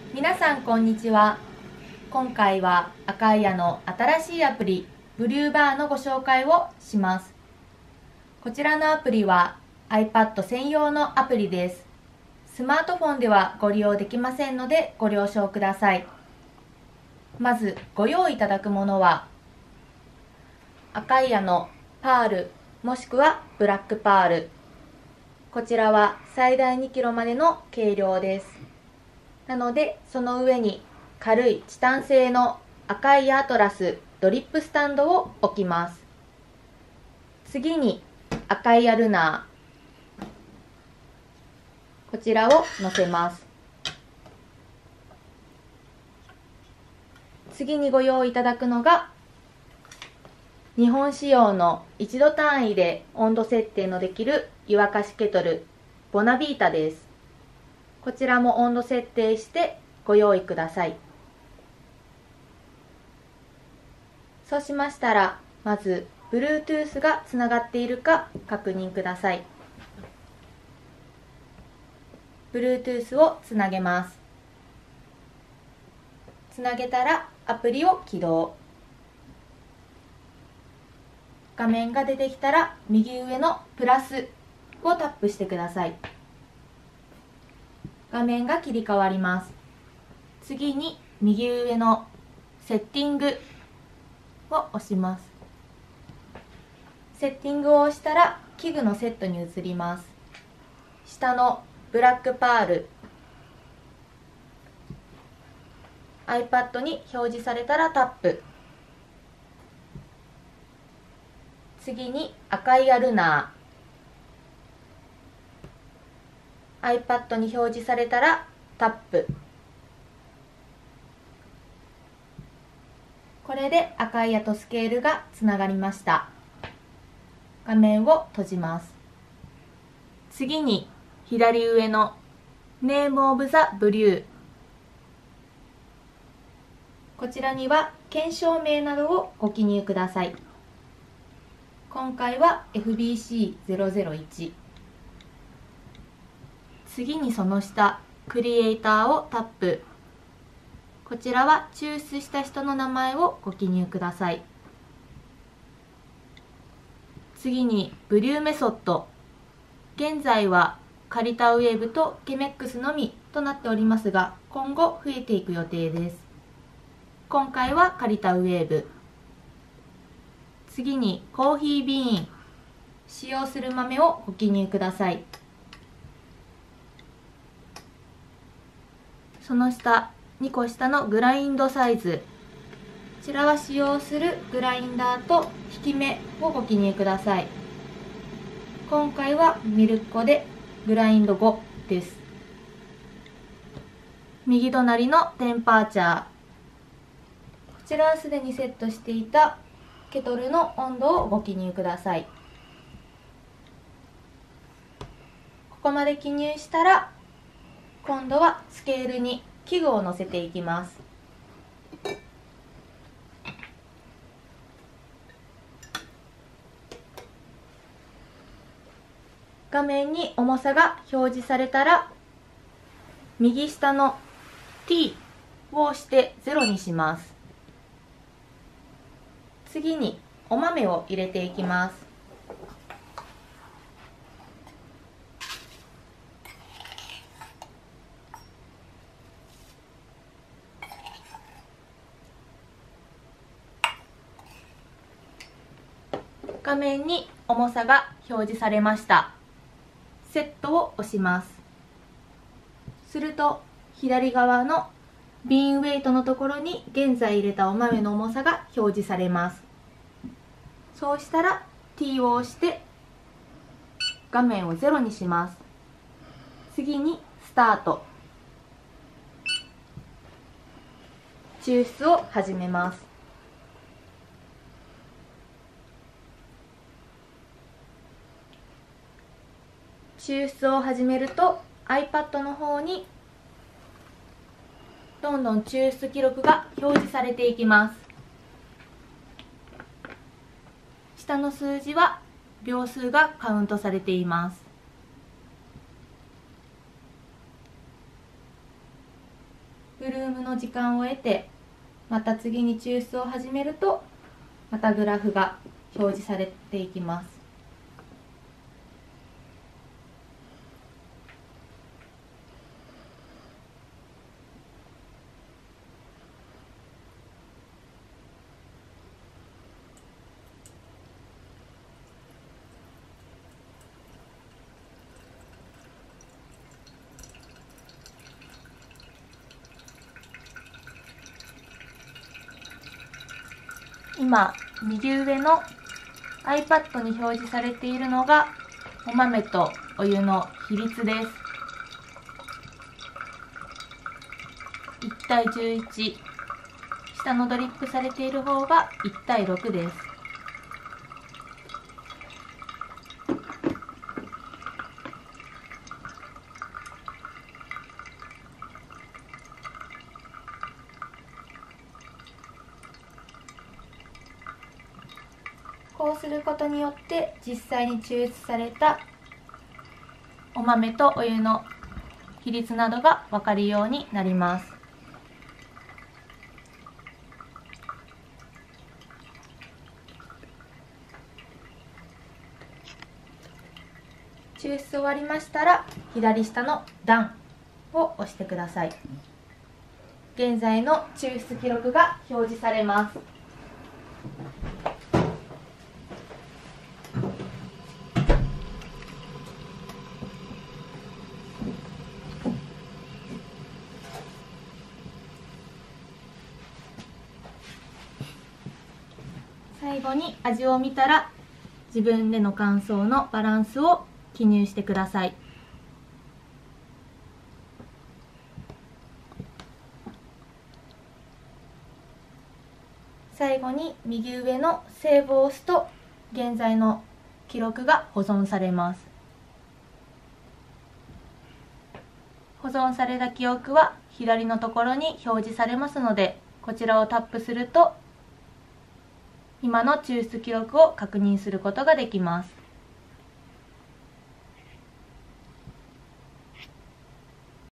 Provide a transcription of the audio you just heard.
皆さんこんにちは。今回はアカイアの新しいアプリブリューバーのご紹介をします。こちらのアプリは iPad 専用のアプリです。スマートフォンではご利用できませんのでご了承ください。まずご用意いただくものはアカイアのパールもしくはブラックパール。こちらは最大2キロまでの軽量です。なのでその上に軽いチタン製のアカイアアトラスドリップスタンドを置きます。次にアカイアルナー、こちらを乗せます。次にご用意いただくのが日本仕様の1度単位で温度設定のできる湯沸かしケトルボナビータです。こちらも温度設定してご用意ください。そうしましたら、まず Bluetooth がつながっているか確認ください。Bluetooth をつなげます。つなげたらアプリを起動。画面が出てきたら右上のプラスをタップしてください。画面が切り替わります。次に右上のセッティングを押します。セッティングを押したら器具のセットに移ります。下のブラックパール iPad に表示されたらタップ。次にアカイアルナー iPad に表示されたらタップ。これでアカイアとスケールがつながりました。画面を閉じます。次に左上の Name of the Blue、 こちらには検証名などをご記入ください。今回は FBC001。 次にその下クリエイターをタップ。こちらは抽出した人の名前をご記入ください。次にブリューメソッド。現在はカリタウェーブとケメックスのみとなっておりますが、今後増えていく予定です。今回はカリタウェーブ。次にコーヒービーン。使用する豆をご記入ください。その下2個下のグラインドサイズ。こちらは使用するグラインダーと引き目をご記入ください。今回はミルコでグラインド5です。右隣のテンパーチャー。こちらはすでにセットしていたケトルの温度をご記入ください。ここまで記入したら、今度はスケールに器具を乗せていきます。画面に重さが表示されたら、右下の T を押して0にします。次にお豆を入れていきます。画面に重さが表示されました。セットを押します。すると左側のビーンウェイトのところに現在入れたお豆の重さが表示されます。そうしたら T を押して画面を0にします。次にスタート。抽出を始めます。抽出を始めると iPad の方にどんどん抽出記録が表示されていきます。下の数字は秒数がカウントされています。 ブルームの時間を得て、また次に抽出を始めると、またグラフが表示されていきます。今、右上の iPad に表示されているのがお豆とお湯の比率です。1対11、下のドリップされている方が1対6です。こうすることによって実際に抽出されたお豆とお湯の比率などが分かるようになります。抽出終わりましたら左下の段を押してください。現在の抽出記録が表示されます。最後に味を見たら自分での感想のバランスを記入してください。最後に右上のセーブを押すと現在の記録が保存されます。保存された記憶は左のところに表示されますので、こちらをタップすると今の抽出記録を確認することができます。